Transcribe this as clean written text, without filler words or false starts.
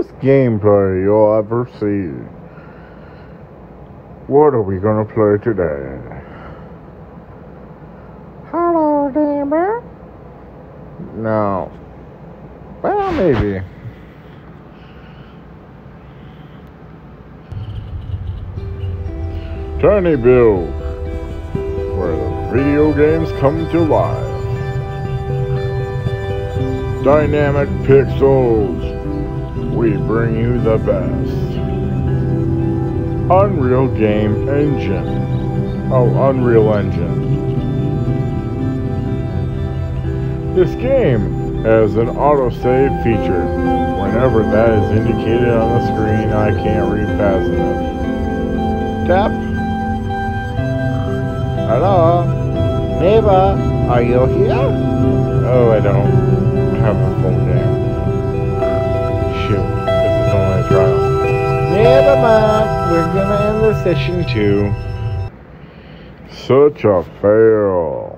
Slowest gameplay you'll ever see. What are we gonna play today? Hello, neighbor. No. Well, maybe. Tiny Build, where the video games come to life. Dynamic pixels, we bring you the best. Unreal Game Engine. Oh, Unreal Engine. This game has an autosave feature. Whenever that is indicated on the screen, I can't read fast enough. Tap. Hello? Neighbor, are you here? Oh, I don't have a full game. Shoot, this is only a trial. Never mind, we're gonna end the session too. Such a fail.